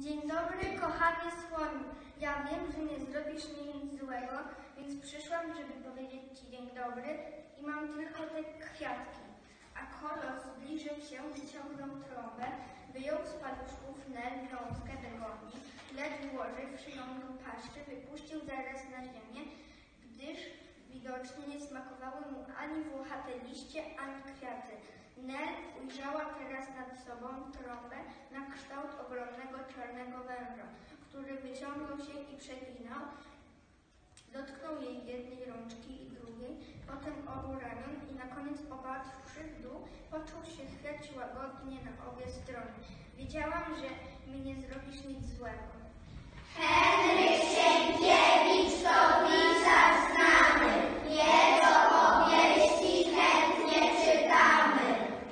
Dzień dobry, kochany słoniu. Ja wiem, że nie zrobisz mi nic złego, więc przyszłam, żeby powiedzieć ci dzień dobry i mam tylko te kwiatki. A kolos zbliżył się, wyciągnął trąbę, wyjął z paluszków Nel wiązkę begoni, lecz włożywszy ją do paszczy, wypuścił zaraz na ziemię, gdyż widocznie nie smakowały mu ani włochate liście, ani kwiaty. Nel ujrzała teraz nad sobą trąbę na kształt ogromnego czarnego węża, który wyciągnął się i przeginał. Dotknął jej jednej rączki i drugiej, potem obu ramion i na koniec opatrzywszy w dół, począł się chwiać łagodnie na obie strony. Wiedziałam, że mi nie zrobisz nic złego. Henryk Sienkiewicz to pisarz znany, jego powieści chętnie czytamy.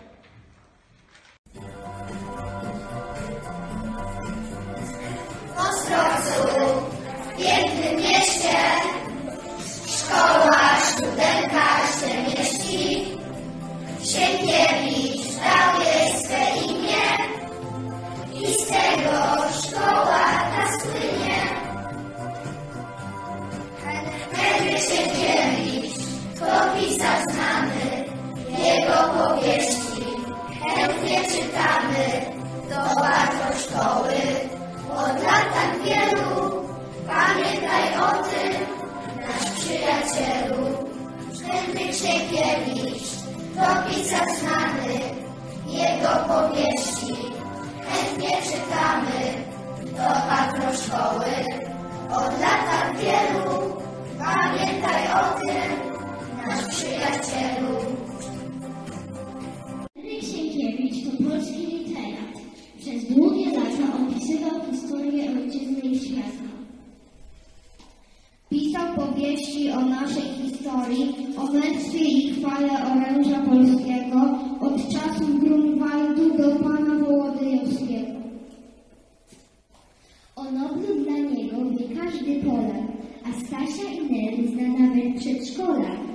W Ostrowcu, w pięknym mieście, szkoła studentka się mieści. Sienkiewicz dał jej swe imię i z tego szkoła ta słynie. Henryk Sienkiewicz to pisarz znany, jego powieści chętnie czytamy. Zobacz do szkoły od lat tak wielu, pamiętaj o tym, nasz przyjacielu. Henryk Sienkiewicz to pisarz znany, jego powieści chętnie czytamy. Zobacz do szkoły od lat tak wielu, pamiętaj o tym, nasz przyjacielu. Henryk Sienkiewicz to polski literat. Przez długie lata opisywał historię ojczyzny i świata. Pisał powieści o naszej historii, o męstwie i chwale oręża polskiego, od czasów Grunwaldu do pana Wołodyjowskiego. O Noblu dla niego wie każdy Polak, a Stasia i Nel zna nawet przedszkolak.